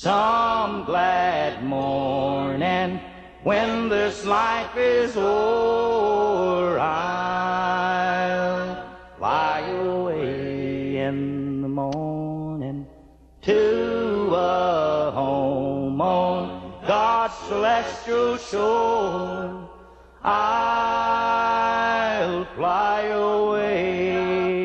some glad morning when this life is o'er, I'll fly away in the morning to a home on God's celestial shore. I'll fly away.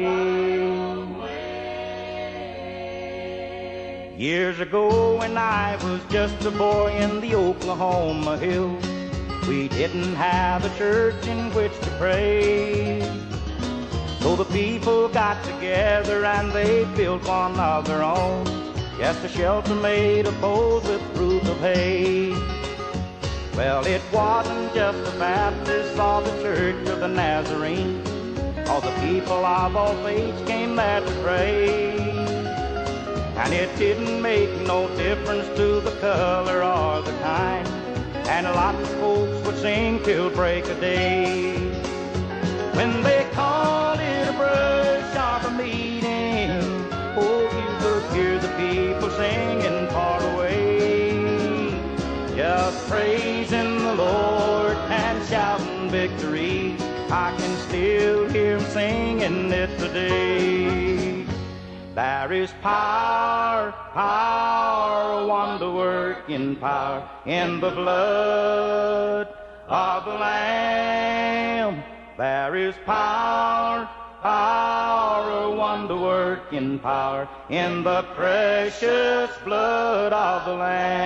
Years ago when I was just a boy in the Oklahoma hills, we didn't have a church in which to pray. So the people got together and they built one of their own, just a shelter made of poles with roof of hay. Well, it wasn't just the Baptists or the Church of the Nazarene, all the people of all faiths came there to pray. And it didn't make no difference to the color or the kind, and lots of folks would sing till break of day. When they called it a brush or a meeting, oh, you could hear the people singing far away, just praising the Lord and shouting victory. I can still hear them singing it today. There is power, power, wonder-working power in the blood of the Lamb. There is power, power, wonder-working power in the precious blood of the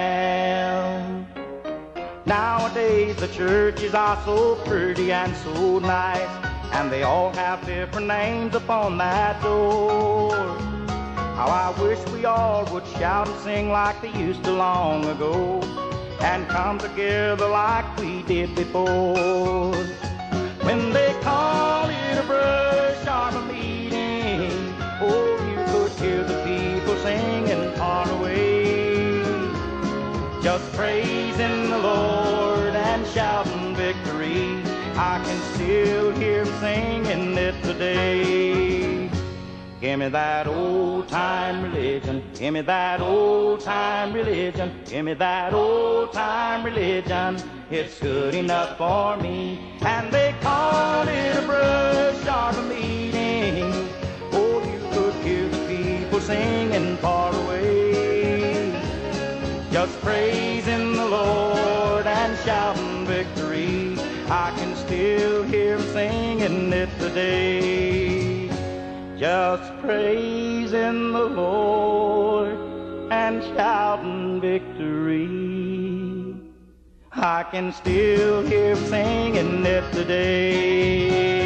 Lamb. Nowadays the churches are so pretty and so nice, and they all have different names upon that door. How I wish we all would shout and sing like they used to long ago, and come together like we did before. When they call it a brush or a meeting, oh, you could hear the people singing far away, just praising the Lord and shouting victory. I can still hear them singing it today. Give me that old-time religion, give me that old-time religion, give me that old-time religion. It's good enough for me. And they call it a brush or a meeting, oh, you could hear the people singing far away, just praising the Lord and shouting victory. I can still hear them singing it today, just praising the Lord and shouting victory. I can still hear them singing it today.